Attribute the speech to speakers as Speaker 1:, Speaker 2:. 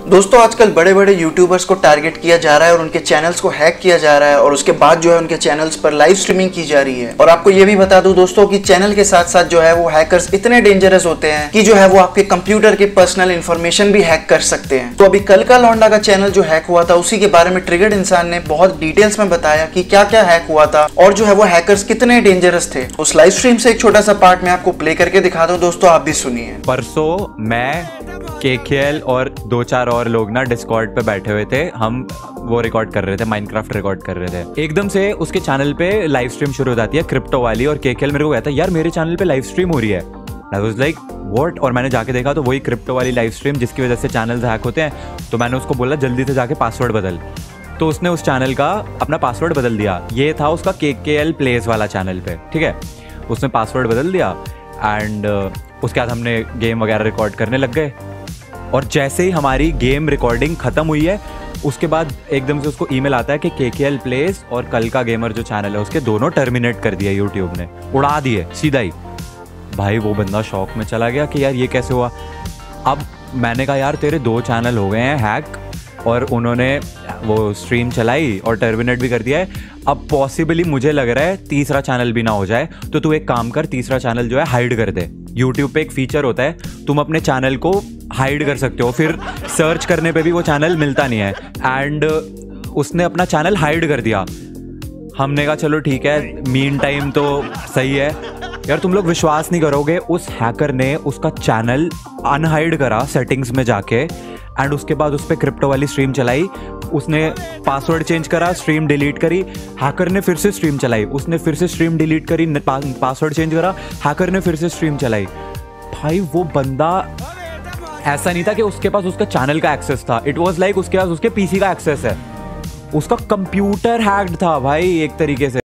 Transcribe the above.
Speaker 1: दोस्तों आजकल बड़े बड़े यूट्यूबर्स को टारगेट किया जा रहा है और उनके चैनल्स को हैक किया जा रहा है और उसके बाद जो है उनके चैनल्स पर लाइव स्ट्रीमिंग की जा रही है। और आपको ये भी बता दूं दोस्तों कि चैनल के साथ साथ जो है वो हैकर्स इतने डेंजरस होते हैं कि जो है वो आपके कंप्यूटर के पर्सनल इंफॉर्मेशन भी हैक कर सकते हैं। तो अभी कल का लौंडा का चैनल जो हैक हुआ था उसी के बारे में ट्रिगर्ड इंसान ने बहुत डिटेल्स में बताया कि क्या क्या हैक हुआ था और जो है वो हैकर्स कितने डेंजरस थे। उस लाइव स्ट्रीम से एक छोटा सा पार्ट मैं आपको प्ले करके दिखा दूं दोस्तों, आप भी सुनिए।
Speaker 2: परसों मैं केकेएल और 2-4 और लोग ना डिस्कॉर्ड पे बैठे हुए थे। हम वो रिकॉर्ड कर रहे थे, माइनक्राफ्ट रिकॉर्ड कर रहे थे। एकदम से उसके चैनल पे लाइव स्ट्रीम शुरू हो जाती है क्रिप्टो वाली, और केकेएल मेरे को कहता है यार मेरे चैनल पे लाइव स्ट्रीम हो रही है। आई वाज लाइक व्हाट, और मैंने जाके देखा तो वही क्रिप्टो वाली लाइव स्ट्रीम जिसकी वजह से चैनल्स हैक होते हैं। तो मैंने उसको बोला जल्दी से जाके पासवर्ड बदल, तो उसने उस चैनल का अपना पासवर्ड बदल दिया। ये था उसका केकेएल प्लेस वाला चैनल पे, ठीक है। उसने पासवर्ड बदल दिया एंड उसके बाद हमने गेम वगैरह रिकॉर्ड करने लग गए। और जैसे ही हमारी गेम रिकॉर्डिंग खत्म हुई है उसके बाद एकदम से उसको ईमेल आता है कि केकेएल प्लेस और कल का गेमर जो चैनल है उसके दोनों टर्मिनेट कर दिया, यूट्यूब ने उड़ा दिए सीधा ही। भाई वो बंदा शॉक में चला गया कि यार ये कैसे हुआ। अब मैंने कहा यार तेरे 2 चैनल हो गए हैं हैक और उन्होंने वो स्ट्रीम चलाई और टर्मिनेट भी कर दिया है। अब पॉसिबली मुझे लग रहा है तीसरा चैनल भी ना हो जाए, तो तू एक काम कर, तीसरा चैनल जो है हाइड कर दे। यूट्यूब पे एक फीचर होता है तुम अपने चैनल को हाइड कर सकते हो, फिर सर्च करने पे भी वो चैनल मिलता नहीं है। एंड उसने अपना चैनल हाइड कर दिया। हमने कहा चलो ठीक है, मीन टाइम तो सही है। यार तुम लोग विश्वास नहीं करोगे, उस हैकर ने उसका चैनल अनहाइड करा सेटिंग्स में जाके एंड उसके बाद उस पर क्रिप्टो वाली स्ट्रीम चलाई। उसने पासवर्ड चेंज करा, स्ट्रीम डिलीट करी, हैकर ने फिर से स्ट्रीम चलाई। उसने फिर से स्ट्रीम डिलीट करी, पासवर्ड चेंज करा, हैकर ने फिर से स्ट्रीम चलाई। भाई वो बंदा ऐसा नहीं था कि उसके पास उसका चैनल का एक्सेस था, इट वाज लाइक उसके पास उसके पीसी का एक्सेस है। उसका कंप्यूटर हैक्ड था भाई एक तरीके से।